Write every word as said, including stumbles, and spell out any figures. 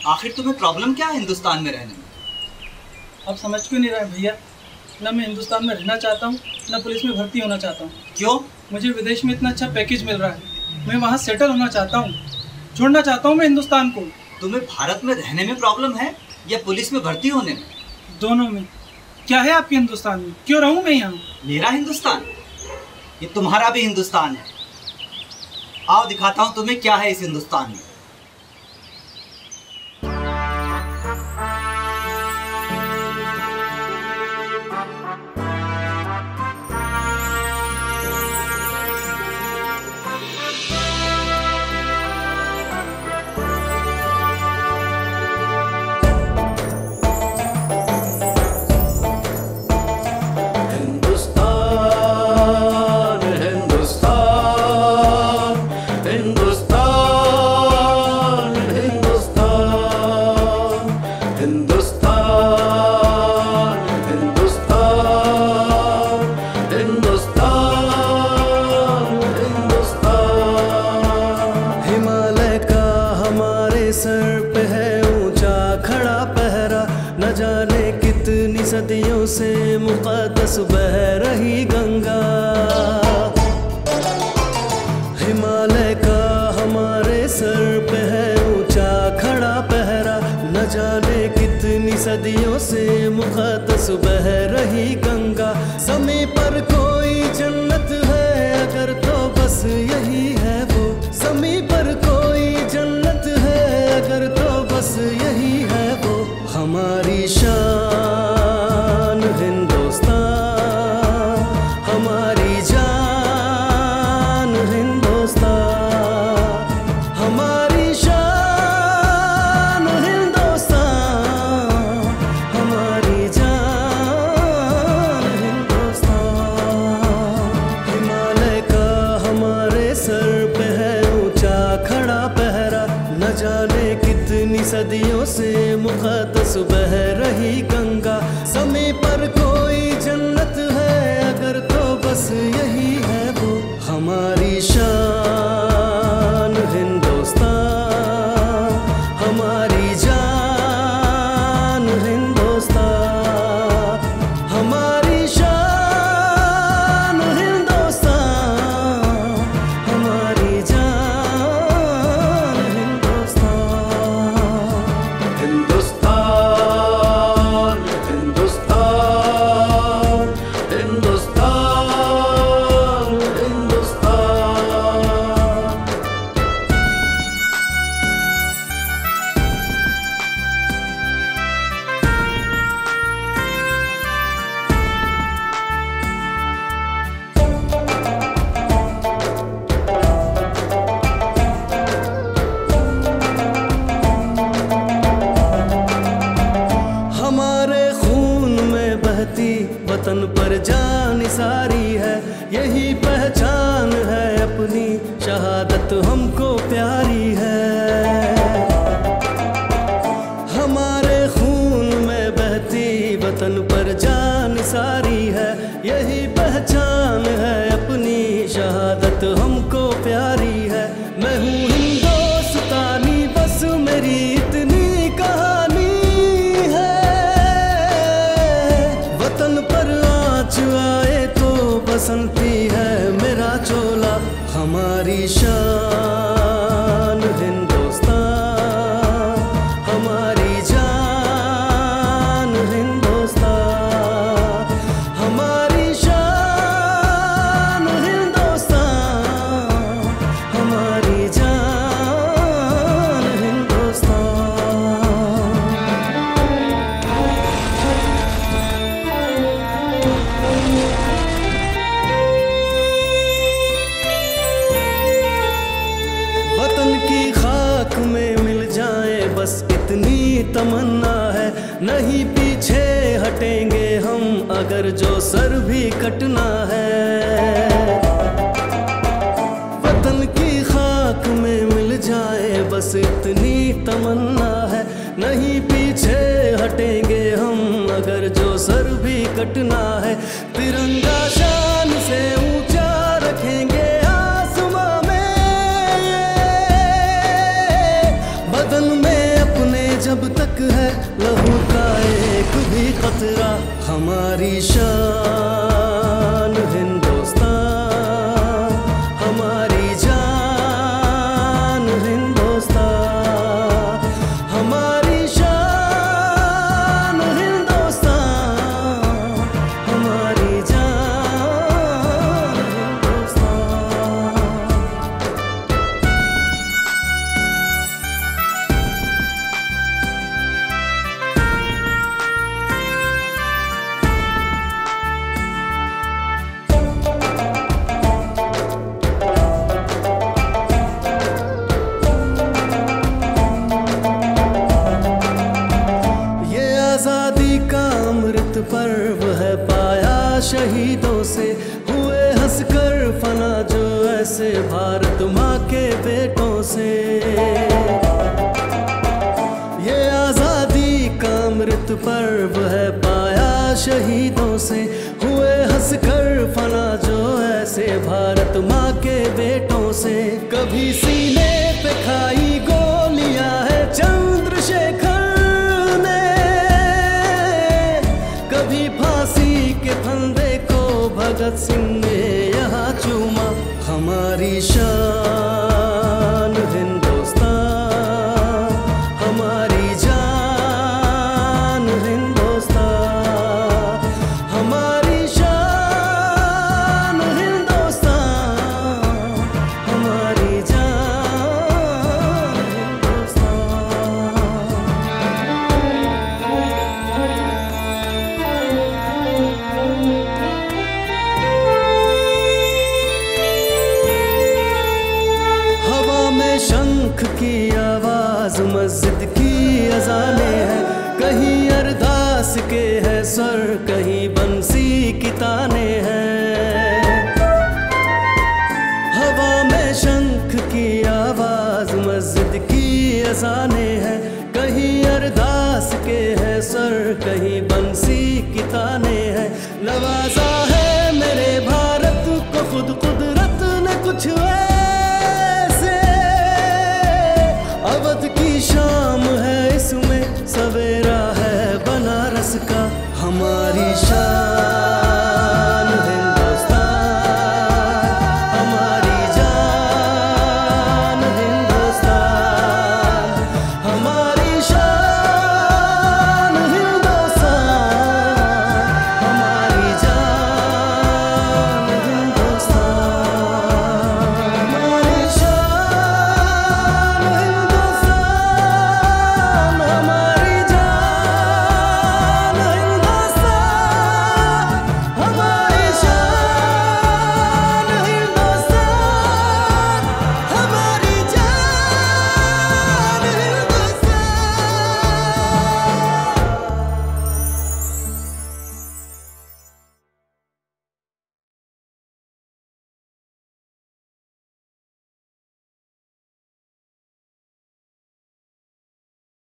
आखिर तुम्हें प्रॉब्लम क्या है हिंदुस्तान में रहने में? आप समझ क्यों नहीं रहे भैया? ना मैं हिंदुस्तान में रहना चाहता हूँ, ना पुलिस में भर्ती होना चाहता हूँ। क्यों? मुझे विदेश में इतना अच्छा पैकेज मिल रहा है, मैं वहाँ सेटल होना चाहता हूँ, छोड़ना चाहता हूँ मैं हिंदुस्तान को। तुम्हें भारत में रहने में प्रॉब्लम है या पुलिस में भर्ती होने में? दोनों में। क्या है आपके हिंदुस्तान में? क्यों रहूँ मैं यहाँ? मेरा हिंदुस्तान? ये तुम्हारा भी हिंदुस्तान है। आओ दिखाता हूँ तुम्हें क्या है इस हिंदुस्तान में। सदियों से मुक़द्दस बह रही गंगा, हिमालय का हमारे सर पे है ऊंचा खड़ा पहरा। न जाने कितनी सदियों से मुक़द्दस बह रही गंगा। ज़मीं पर कोई जन्नत है अगर तो बस यही है वो, ज़मीं पर कोई जन्नत है अगर तो बस यही है वो। हमारी शान सदियों से मुक़द्दस बह रही गंगा। ज़मीं पर कोई जन्नत है अगर तो बस यही है वो। हमारी शान हिंदुस्तान, हमारी जान हिंदुस्तान, हमारी शान हिंदुस्तान, हमारी जान वतन पर जान सारी है, यही पहचान है अपनी, शहादत हमको प्यारी है। हमारे खून में बहती वतन पर जान सारी है, यही पहचान है अपनी, शहादत हमको प्यारी है। मैं हूँ हिंदुस्तानी बस मेरी इतनी कहानी है। वतन पर आँच आए तो बसंती है मेरा चोला। हमारी शान हिंदुस्तान, हमारी जान हिंदुस्तान, हमारी शान हिंदुस्तान, हमारी जान हिंदुस्तान। वतन की खाक में मिल जाए बस इतनी तमन्ना है, नहीं पीछे हटेंगे हम अगर जो सर भी कटना है। वतन की खाक में मिल जाए बस इतनी तमन्ना है, नहीं पीछे हटेंगे हम अगर जो सर भी कटना है। तिरंगा शान से ऊंचा रखेंगे आसमां में, बदन में अपने हमारी शान हिंदुस्तान, हमारी जान हिंदुस्तान, हमारी शान हिंदुस्तान, हमारी जान हिंदुस्तान। आजादी का अमृत पर्व है पाया शहीदों से, हुए हंसकर फना जो ऐसे भारत माँ के बेटों से। ये आजादी का अमृत पर्व है पाया शहीदों से, हुए हंसकर फना जो ऐसे भारत माँ के बेटों से। कभी सीने पे खाई गोलियां है चंद्रशेखर, कभी फांसी के फंदे को भगत सिंह ने यहाँ चूमा। हमारी शान हिंदुस्तान, हमारी जान हिंदुस्तान, हमारी शान हिंदुस्तान, हमारी जान हिंदुस्तान। शंख की आवाज मस्जिद की अजाने हैं, कहीं अरदास के है सर, कहीं बंसी की ताने हैं। हवा में शंख की आवाज मस्जिद की अजाने हैं, कहीं अरदास के है सर, कहीं बंसी की ताने हैं। नवाजा है